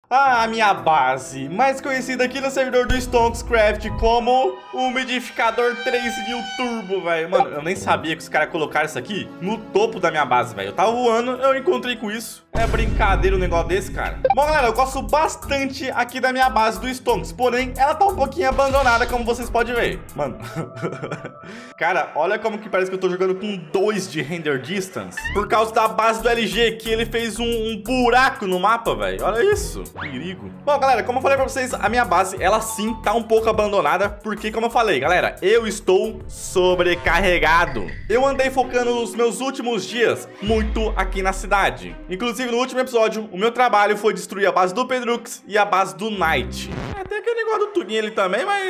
A minha base, mais conhecida aqui no servidor do Stonkscraft como Umidificador 3000 Turbo, velho. Mano, eu nem sabia que os caras colocaram isso aqui no topo da minha base, velho. Eu tava voando, eu encontrei com isso. É brincadeira um negócio desse, cara. Bom, galera, eu gosto bastante aqui da minha base do Stonks, porém, ela tá um pouquinho abandonada, como vocês podem ver. Mano, cara, olha como que parece que eu tô jogando com 2 de render distance. Por causa da base do LG, que ele fez um buraco no mapa, velho. Olha isso. Perigo. Bom, galera, como eu falei pra vocês, a minha base, ela sim tá um pouco abandonada, porque, como eu falei, galera, eu estou sobrecarregado. Eu andei focando nos meus últimos dias muito aqui na cidade. Inclusive, no último episódio, o meu trabalho foi destruir a base do Pedrux e a base do Knight. Tem aquele negócio do Tuguinho ali também, mas...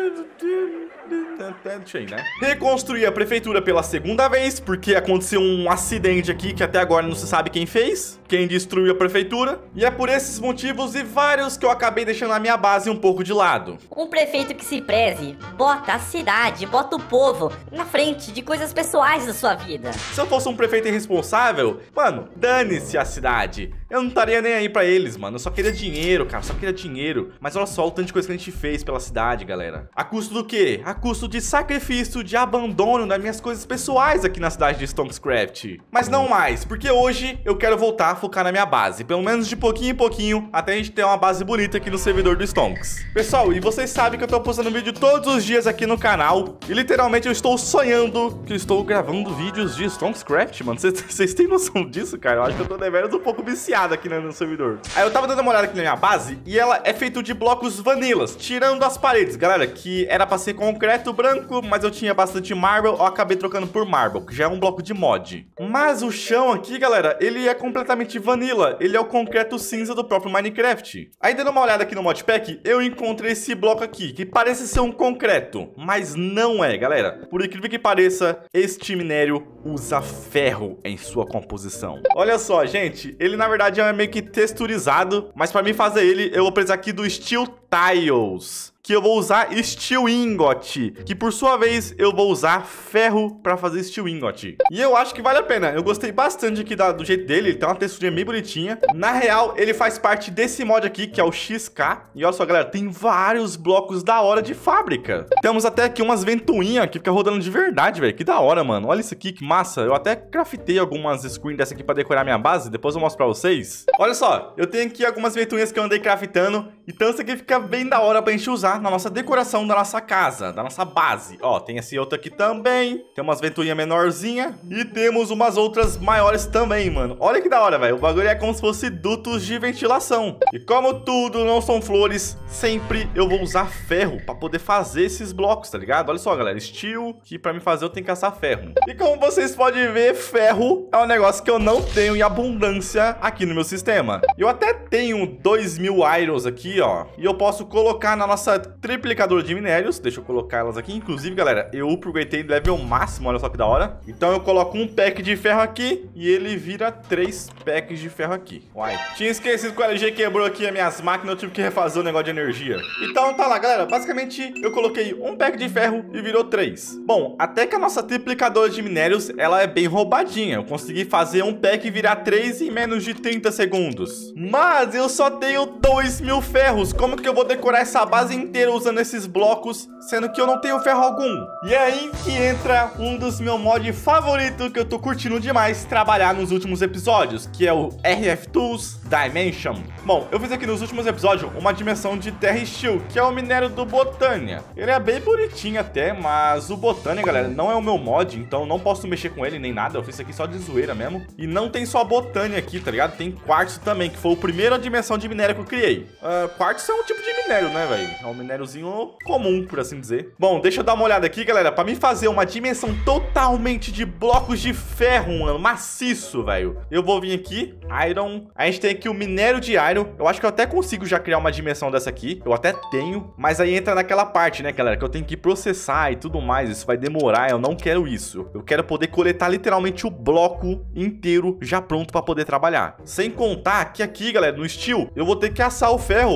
deixa aí, né? Reconstruir a prefeitura pela segunda vez, porque aconteceu um acidente aqui que até agora não se sabe quem fez, quem destruiu a prefeitura. E é por esses motivos e vários que eu acabei deixando a minha base um pouco de lado. Um prefeito que se preze, bota a cidade, bota o povo na frente de coisas pessoais da sua vida. Se eu fosse um prefeito irresponsável, mano, dane-se a cidade. Eu não estaria nem aí pra eles, mano. Eu só queria dinheiro, cara, só queria dinheiro. Mas olha só o tanto de coisa que a gente fez pela cidade, galera. A custo do quê? A custo de sacrifício, de abandono das minhas coisas pessoais aqui na cidade de Stonkscraft. Mas não mais, porque hoje eu quero voltar a focar na minha base. Pelo menos de pouquinho em pouquinho, até a gente ter uma base bonita aqui no servidor do Stonks. Pessoal, e vocês sabem que eu tô postando vídeo todos os dias aqui no canal. E literalmente eu estou sonhando que eu estou gravando vídeos de Stonkscraft, mano. Vocês têm noção disso, cara? Eu acho que eu tô deveras um pouco viciado aqui no servidor. Aí eu tava dando uma olhada aqui na minha base e ela é feita de blocos vanilas, tirando as paredes, galera, que era pra ser concreto branco, mas eu tinha bastante marble, eu acabei trocando por marble, que já é um bloco de mod. Mas o chão aqui, galera, ele é completamente vanilla, ele é o concreto cinza do próprio Minecraft. Aí dando uma olhada aqui no modpack, eu encontrei esse bloco aqui, que parece ser um concreto, mas não é, galera. Por incrível que pareça, este minério usa ferro em sua composição. Olha só, gente, ele na verdade é meio que texturizado, mas para mim fazer ele, eu vou precisar aqui do Steel Tiles, que eu vou usar Steel Ingot, que por sua vez eu vou usar ferro para fazer Steel Ingot. E eu acho que vale a pena, eu gostei bastante aqui do jeito dele, ele tem uma texturinha bem bonitinha. Na real, ele faz parte desse mod aqui, que é o XK. E olha só, galera, tem vários blocos da hora de fábrica. Temos até aqui umas ventoinhas que fica rodando de verdade, velho. Que da hora, mano. Olha isso aqui, que massa. Eu até craftei algumas screens dessa aqui para decorar minha base, depois eu mostro pra vocês. Olha só, eu tenho aqui algumas ventoinhas que eu andei craftando, então isso aqui fica bem da hora pra gente usar na nossa decoração da nossa casa, da nossa base. Ó, tem esse outro aqui também. Tem umas ventoinhas menorzinhas. E temos umas outras maiores também, mano. Olha que da hora, velho. O bagulho é como se fosse dutos de ventilação. E como tudo não são flores, sempre eu vou usar ferro pra poder fazer esses blocos, tá ligado? Olha só, galera. Steel, que pra me fazer eu tenho que caçar ferro. E como vocês podem ver, ferro é um negócio que eu não tenho em abundância aqui no meu sistema. Eu até tenho 2000 irons aqui, ó. E eu posso colocar na nossa triplicadora de minérios. Deixa eu colocar elas aqui. Inclusive, galera, eu upgradei level máximo. Olha só que da hora. Então eu coloco um pack de ferro aqui e ele vira 3 packs de ferro aqui. Uai. Tinha esquecido que o LG quebrou aqui as minhas máquinas. Eu tive que refazer o negócio de energia. Então tá lá, galera. Basicamente, eu coloquei um pack de ferro e virou 3. Bom, até que a nossa triplicadora de minérios, ela é bem roubadinha. Eu consegui fazer um pack virar 3 em menos de 30 segundos. Mas eu só tenho 2000 ferros. Como que eu vou decorar essa base inteira usando esses blocos, sendo que eu não tenho ferro algum? E é aí que entra um dos meus mods favoritos, que eu tô curtindo demais trabalhar nos últimos episódios, que é o RF Tools Dimension. Bom, eu fiz aqui nos últimos episódios uma dimensão de Terra Steel, que é o minério do Botânia. Ele é bem bonitinho até, mas o Botânia, galera, não é o meu mod, então não posso mexer com ele nem nada. Eu fiz isso aqui só de zoeira mesmo. E não tem só Botânia aqui, tá ligado? Tem quartzo também, que foi a primeira dimensão de minério que eu criei. Quartzo é um tipo de minério, né, velho? É um minériozinho comum, por assim dizer. Bom, deixa eu dar uma olhada aqui, galera, pra mim fazer uma dimensão totalmente de blocos de ferro, mano, maciço, velho. Eu vou vir aqui, Iron. A gente tem aqui o minério de Iron. Eu acho que eu até consigo já criar uma dimensão dessa aqui. Eu até tenho, mas aí entra naquela parte, né, galera, que eu tenho que processar e tudo mais. Isso vai demorar, eu não quero isso. Eu quero poder coletar literalmente o bloco inteiro já pronto pra poder trabalhar. Sem contar que aqui, galera, no Steel, eu vou ter que assar o ferro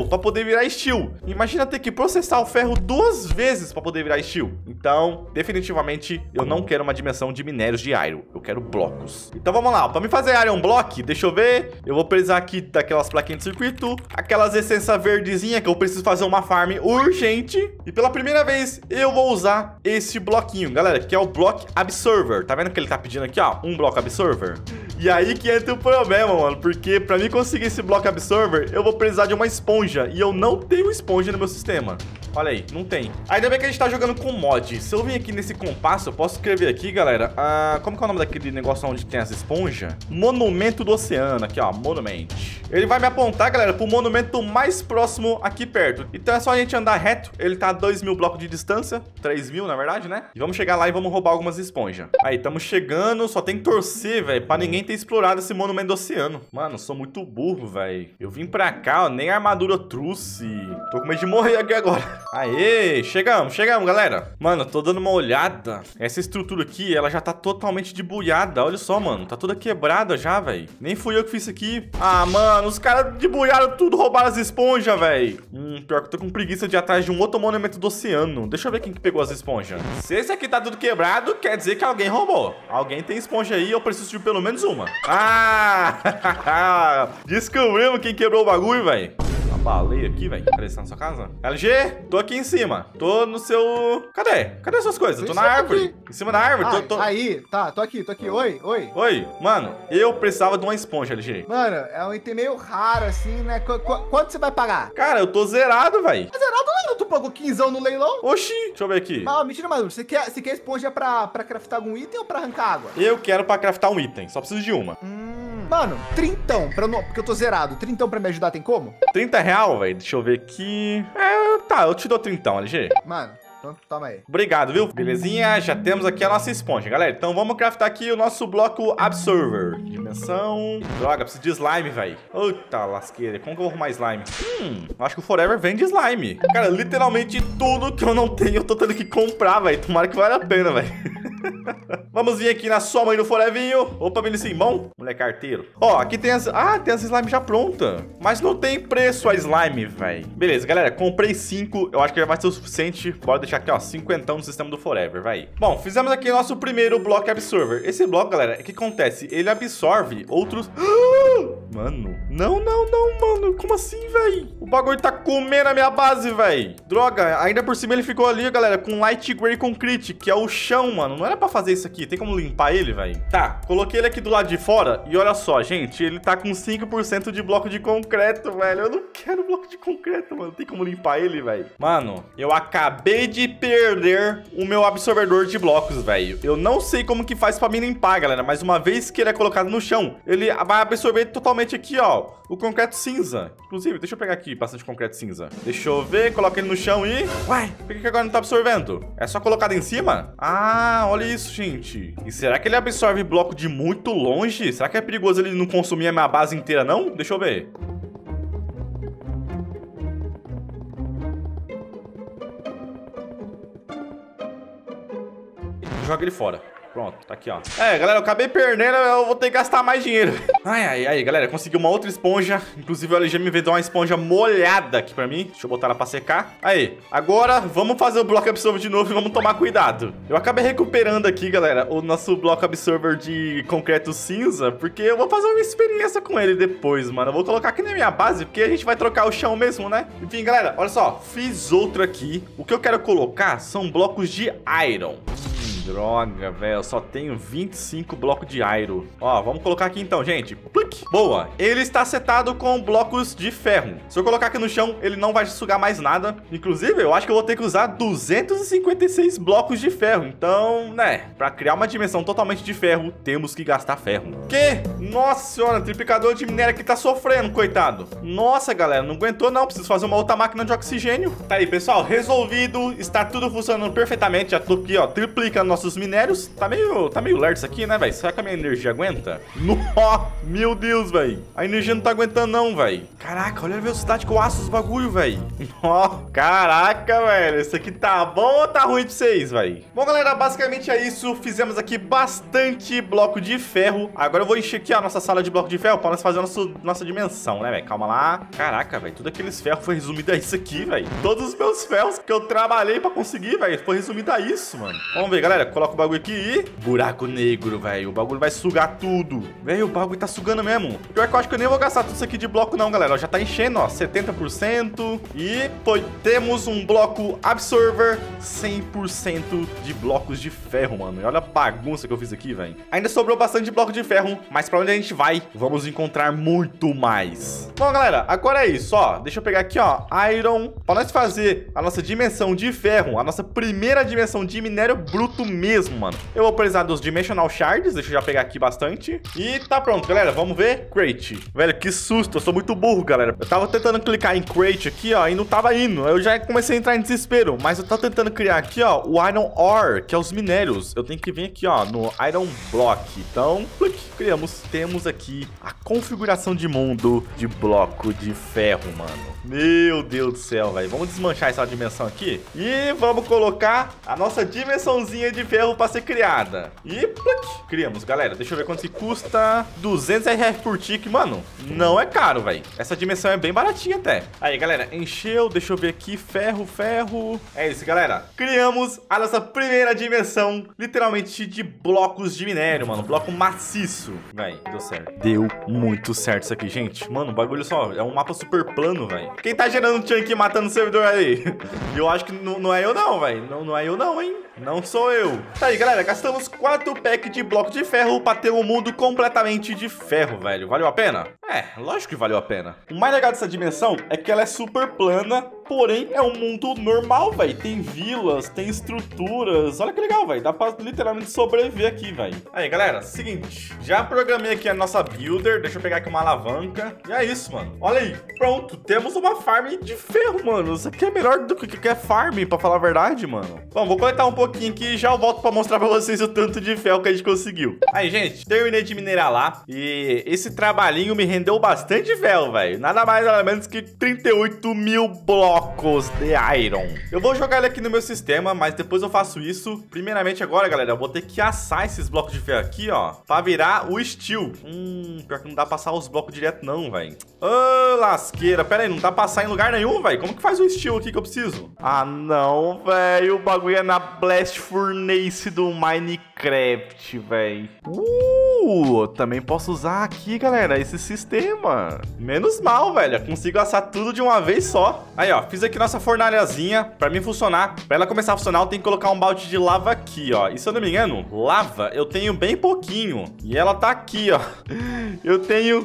pra poder virar steel. Imagina ter que processar o ferro 2 vezes pra poder virar steel. Então, definitivamente, eu não quero uma dimensão de minérios de iron. Eu quero blocos. Então vamos lá, pra me fazer iron block, deixa eu ver. Eu vou precisar aqui daquelas plaquinhas de circuito, aquelas essências verdezinhas que eu preciso fazer uma farm urgente. E pela primeira vez, eu vou usar esse bloquinho, galera, que é o Block Absorber. Tá vendo que ele tá pedindo aqui, ó, um Block Absorber? E aí que entra o problema, mano, porque pra mim conseguir esse Block Absorber, eu vou precisar de uma esponja. E eu não tenho esponja no meu sistema. Olha aí, não tem. Ainda bem que a gente tá jogando com mod. Se eu vir aqui nesse compasso, eu posso escrever aqui, galera. Como que é o nome daquele negócio onde tem as esponjas? Monumento do oceano. Aqui, ó, Monument. Ele vai me apontar, galera, pro monumento mais próximo aqui perto. Então é só a gente andar reto. Ele tá a 2.000 blocos de distância. 3.000, na verdade, né? E vamos chegar lá e vamos roubar algumas esponjas. Aí, estamos chegando. Só tem que torcer, velho, pra ninguém ter explorado esse monumento do oceano. Mano, sou muito burro, velho. Eu vim pra cá, ó, nem armadura eu trouxe. Tô com medo de morrer aqui agora. Aê, chegamos, galera. Mano, tô dando uma olhada. Essa estrutura aqui, ela já tá totalmente debulhada. Olha só, mano, tá toda quebrada já, velho. Nem fui eu que fiz isso aqui. Ah, mano, os caras debulharam tudo, roubaram as esponjas, velho. Pior que eu tô com preguiça de ir atrás de um outro monumento do oceano. Deixa eu ver quem que pegou as esponjas. Se esse aqui tá tudo quebrado, quer dizer que alguém roubou. Alguém tem esponja aí, eu preciso de pelo menos uma. Ah, descobrimos quem quebrou o bagulho, velho. Baleia aqui, velho. Cadê você tá na sua casa? LG, tô aqui em cima. Tô no seu... Cadê? Cadê suas coisas? Tô na árvore. Aqui. Em cima da árvore. Aí, tá, tô aqui. Oi. Oi, mano, eu precisava de uma esponja, LG. Mano, é um item meio raro, assim, né? Quanto você vai pagar? Cara, eu tô zerado, velho. Zerado não, tu pagou 15 no leilão? Oxi, deixa eu ver aqui. Mas, mentira, Maduro, você quer esponja pra craftar algum item ou pra arrancar água? Eu quero pra craftar um item, só preciso de uma. Mano, 30, porque eu tô zerado. 30 pra me ajudar, tem como? 30 real, velho. Deixa eu ver aqui. Tá, eu te dou 30, LG. Mano, então toma aí. Obrigado, viu? Belezinha, já temos aqui a nossa esponja, galera. Então vamos craftar aqui o nosso bloco Absorber. Dimensão. Droga, preciso de slime, velho. Eita lasqueira, como que eu vou arrumar slime? Acho que o Forever vende slime. Cara, literalmente tudo que eu não tenho eu tô tendo que comprar, velho. Tomara que vale a pena, velho. Vamos vir aqui na sua mãe do Forevinho. Opa, Vinicius, bom? Moleque arteiro. Ó, aqui tem as... tem as slime já pronta. Mas não tem preço a slime, velho. Beleza, galera, comprei 5. Eu acho que já vai ser o suficiente. Bora deixar aqui, ó, 50 no sistema do Forever, vai. Bom, fizemos aqui o nosso primeiro bloco Absorber. Esse bloco, galera, o que acontece? Ele absorve outros... Mano, não, mano. Como assim, velho? O bagulho tá comendo a minha base, velho. Droga, ainda por cima ele ficou ali, galera, com Light Gray Concrete, que é o chão, mano. Não era pra fazer isso aqui. Tem como limpar ele, velho? Tá, coloquei ele aqui do lado de fora. E olha só, gente, ele tá com 5% de bloco de concreto, velho. Eu não quero bloco de concreto, mano. Tem como limpar ele, velho? Mano, eu acabei de perder o meu absorvedor de blocos, velho. Eu não sei como que faz pra me limpar, galera. Mas uma vez que ele é colocado no chão, ele vai absorver totalmente aqui, ó, o concreto cinza. Inclusive, deixa eu pegar aqui bastante concreto cinza. Deixa eu ver, coloca ele no chão e... Uai, por que agora não tá absorvendo? É só colocado em cima? Ah, olha isso, gente. E será que ele absorve bloco de muito longe? Será que é perigoso ele não consumir a minha base inteira, não? Deixa eu ver. Joga ele fora. Pronto, tá aqui, ó. Galera, eu acabei perdendo, eu vou ter que gastar mais dinheiro. Ai, galera, consegui uma outra esponja. Inclusive, o LG me vendeu uma esponja molhada aqui pra mim. Deixa eu botar ela pra secar. Aí, agora vamos fazer o bloco absorver de novo e vamos tomar cuidado. Eu acabei recuperando aqui, galera, o nosso bloco absorver de concreto cinza, porque eu vou fazer uma experiência com ele depois, mano. Eu vou colocar aqui na minha base, porque a gente vai trocar o chão mesmo, né? Enfim, galera, olha só, fiz outro aqui. O que eu quero colocar são blocos de iron. Droga, velho, eu só tenho 25 blocos de iron. Ó, vamos colocar aqui então, gente. Plic. Boa, ele está setado com blocos de ferro. Se eu colocar aqui no chão, ele não vai sugar mais nada. Inclusive, eu acho que eu vou ter que usar 256 blocos de ferro. Então, né, pra criar uma dimensão totalmente de ferro, temos que gastar ferro. Que? Nossa senhora, o triplicador de minério aqui tá sofrendo, coitado. Nossa, galera, não aguentou não, preciso fazer uma outra máquina de oxigênio. Tá aí, pessoal, resolvido. Está tudo funcionando perfeitamente. Já tô aqui, ó, triplicando nossos minérios. Tá meio lerdo isso aqui, né, velho? Será que a minha energia aguenta? Meu Deus, velho. A energia não tá aguentando não, velho. Caraca, olha a velocidade que eu aço os bagulho, velho. Caraca, velho. Isso aqui tá bom ou tá ruim pra vocês, velho? Bom, galera, basicamente é isso. Fizemos aqui bastante bloco de ferro. Agora eu vou encher aqui a nossa sala de bloco de ferro pra nós fazer a nossa dimensão, né, velho? Calma lá. Caraca, velho. Tudo aqueles ferros foi resumido a isso aqui, velho. Todos os meus ferros que eu trabalhei pra conseguir, velho, foi resumido a isso, mano. Vamos ver, galera. Coloca o bagulho aqui e... buraco negro, velho. O bagulho vai sugar tudo. Velho, o bagulho tá sugando mesmo. Pior que eu acho que eu nem vou gastar tudo isso aqui de bloco não, galera. Já tá enchendo, ó. 70%. E temos um bloco absorver 100% de blocos de ferro, mano. E olha a bagunça que eu fiz aqui, velho. Ainda sobrou bastante bloco de ferro, mas pra onde a gente vai, vamos encontrar muito mais. Bom, galera, agora é isso, ó. Deixa eu pegar aqui, ó, Iron, pra nós fazer a nossa dimensão de ferro, a nossa primeira dimensão de minério bruto mesmo, mano. Eu vou precisar dos Dimensional Shards, deixa eu já pegar aqui bastante. E tá pronto, galera, vamos ver. Crate. Velho, que susto, eu sou muito burro, galera. Eu tava tentando clicar em Crate aqui, ó, e não tava indo. Eu já comecei a entrar em desespero, mas eu tô tentando criar aqui, ó, o Iron Ore, que é os minérios. Eu tenho que vir aqui, ó, no Iron Block. Então, criamos. Temos aqui a configuração de mundo de bloco de ferro, mano. Meu Deus do céu, velho. Vamos desmanchar essa dimensão aqui e vamos colocar a nossa dimensãozinha de ferro para ser criada. E criamos, galera. Deixa eu ver quanto que custa. 200 RF por tick, mano. Não é caro, velho. Essa dimensão é bem baratinha até. Aí, galera, encheu. Deixa eu ver aqui. Ferro. É isso, galera. Criamos a nossa primeira dimensão, literalmente, de blocos de minério, mano. Bloco maciço. Velho, deu certo. Deu muito certo isso aqui, gente. Mano, o bagulho só é um mapa super plano, velho. Quem tá gerando chunk matando o servidor aí? Eu acho que não é eu não, velho. Não é eu não, hein? Não sou eu. Tá aí, galera. Gastamos 4 packs de bloco de ferro pra ter um mundo completamente de ferro, velho. Valeu a pena? É, lógico que valeu a pena. O mais legal dessa dimensão é que ela é super plana, porém é um mundo normal, velho. Tem vilas, tem estruturas. Olha que legal, velho. Dá pra literalmente sobreviver aqui, velho. Aí, galera, seguinte. Já programei aqui a nossa builder. Deixa eu pegar aqui uma alavanca. E é isso, mano. Olha aí. Pronto. Temos uma farm de ferro, mano. Isso aqui é melhor do que é farm, pra falar a verdade, mano. Bom, vou coletar um pouquinho aqui e já volto pra mostrar pra vocês o tanto de ferro que a gente conseguiu. Aí, gente, terminei de minerar lá. E esse trabalhinho me rendeu bastante ferro, velho. Nada mais, nada menos que 38 mil blocos de iron. Eu vou jogar ele aqui no meu sistema, mas depois eu faço isso. Primeiramente agora, galera, eu vou ter que assar esses blocos de ferro aqui, ó, pra virar o steel. Pior que não dá pra passar os blocos direto não, velho. Ô, lasqueira. Pera aí, não dá pra passar em lugar nenhum, velho. Como que faz o steel aqui que eu preciso? Ah, não, velho. O bagulho é na Blast Furnace do Minecraft, velho. Também posso usar aqui, galera, esse sistema. Menos mal, velho. Eu consigo assar tudo de uma vez só. Aí, ó, fiz aqui nossa fornalhazinha. Pra mim funcionar, pra ela começar a funcionar, eu tenho que colocar um balde de lava aqui, ó. E se eu não me engano, lava eu tenho bem pouquinho. E ela tá aqui, ó. Eu tenho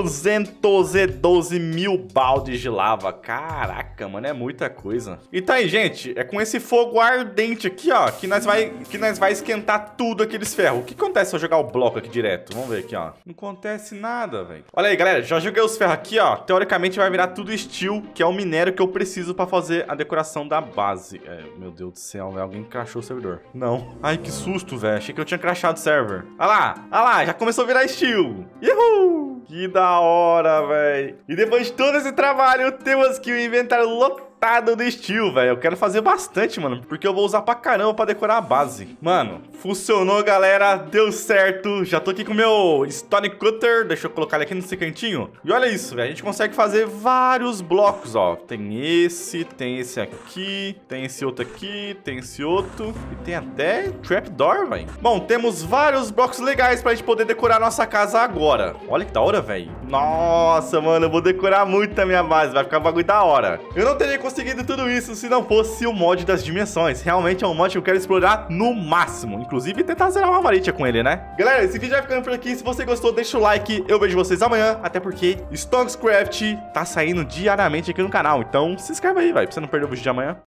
212 mil baldes de lava. Caraca, mano, é muita coisa. E tá aí, gente, é com esse fogo ardente aqui, ó, que nós vai esquentar tudo aqueles ferros. O que acontece se eu jogar o bloco aqui direto? Vamos ver aqui, ó. Não acontece nada, velho. Olha aí, galera, já joguei os ferros aqui, ó. Teoricamente vai virar tudo steel, que é o minério que eu preciso pra fazer a decoração da base. Meu Deus do céu, velho. Alguém crashou o servidor. Não. Ai, que susto, velho. Achei que eu tinha crashado o server. Olha lá, já começou a virar steel. Uhul! Que da hora, velho. E depois de todo esse trabalho, temos aqui o inventário lotado do steel, velho. Eu quero fazer bastante, mano, porque eu vou usar pra caramba pra decorar a base. Mano, funcionou, galera. Deu certo. Já tô aqui com o meu Stone Cutter. Deixa eu colocar ele aqui nesse cantinho. E olha isso, velho. A gente consegue fazer vários blocos, ó. Tem esse aqui, tem esse outro aqui, tem esse outro. E tem até trapdoor, velho. Bom, temos vários blocos legais pra gente poder decorar nossa casa agora. Olha que da hora, velho. Nossa, mano, eu vou decorar muito a minha base. Vai ficar um bagulho da hora. Eu não teria conseguido tudo isso se não fosse o mod das dimensões. Realmente é um mod que eu quero explorar no máximo. Inclusive, tentar zerar uma variante com ele, né? Galera, esse vídeo vai ficando por aqui. Se você gostou, deixa o like. Eu vejo vocês amanhã. Até porque Stonkscraft tá saindo diariamente aqui no canal. Então, se inscreve aí, vai, pra você não perder o vídeo de amanhã.